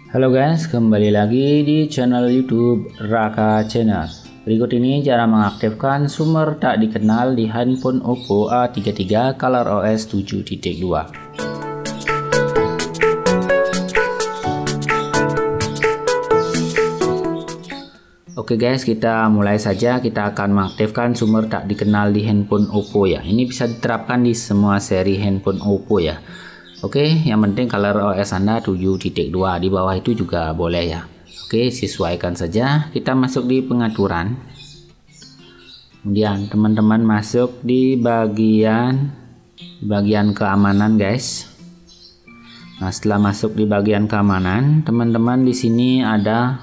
Halo guys, kembali lagi di channel YouTube Raka Channel. Berikut ini cara mengaktifkan sumber tak dikenal di handphone Oppo A33 ColorOS 7.2. Oke guys, kita mulai saja. Kita akan mengaktifkan sumber tak dikenal di handphone Oppo ya. Ini bisa diterapkan di semua seri handphone Oppo ya. Oke, yang penting ColorOS Anda 7.2, di bawah itu juga boleh ya. Oke, sesuaikan saja. Kita masuk di pengaturan. Kemudian teman-teman masuk di bagian keamanan guys. Nah, setelah masuk di bagian keamanan, teman-teman di sini ada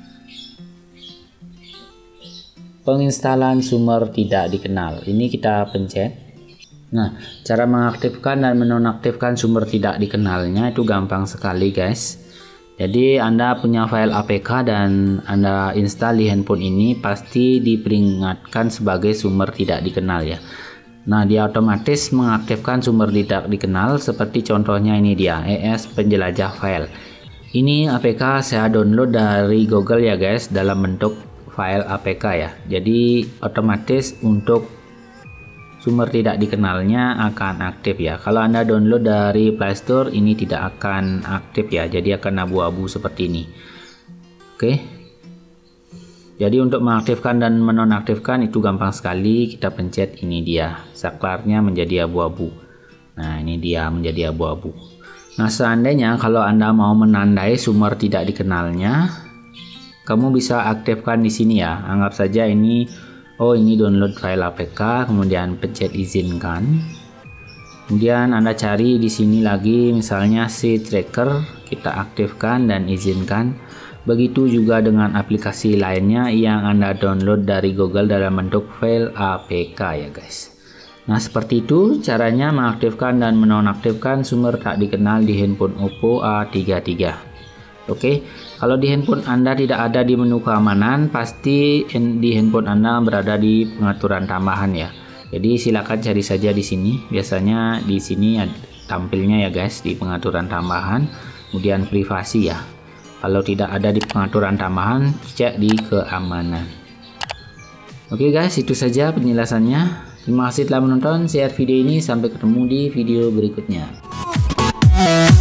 penginstalan sumber tidak dikenal. Ini kita pencet. Nah, cara mengaktifkan dan menonaktifkan sumber tidak dikenalnya itu gampang sekali guys. Jadi Anda punya file APK dan Anda install di handphone ini, pasti diperingatkan sebagai sumber tidak dikenal ya. Nah, dia otomatis mengaktifkan sumber tidak dikenal, seperti contohnya ini dia, ES penjelajah file. Ini APK saya download dari Google ya guys, dalam bentuk file APK ya. Jadi otomatis untuk sumber tidak dikenalnya akan aktif ya. Kalau Anda download dari Play Store, ini tidak akan aktif ya, jadi akan abu-abu seperti ini. Oke, jadi untuk mengaktifkan dan menonaktifkan itu gampang sekali. Kita pencet, ini dia, saklarnya menjadi abu-abu. Nah, ini dia menjadi abu-abu. Nah, seandainya kalau Anda mau menandai sumber tidak dikenalnya, kamu bisa aktifkan di sini ya. Anggap saja ini, oh ini download file APK, kemudian pencet izinkan. Kemudian Anda cari di sini lagi misalnya si tracker, kita aktifkan dan izinkan. Begitu juga dengan aplikasi lainnya yang Anda download dari Google dalam bentuk file APK ya guys. Nah, seperti itu caranya mengaktifkan dan menonaktifkan sumber tak dikenal di handphone Oppo A33. Oke, kalau di handphone Anda tidak ada di menu keamanan, pasti di handphone Anda berada di pengaturan tambahan ya. Jadi silakan cari saja di sini. Biasanya di sini tampilnya ya guys, di pengaturan tambahan, kemudian privasi ya. Kalau tidak ada di pengaturan tambahan, cek di keamanan. Oke guys, itu saja penjelasannya. Terima kasih telah menonton. Share video ini, sampai ketemu di video berikutnya.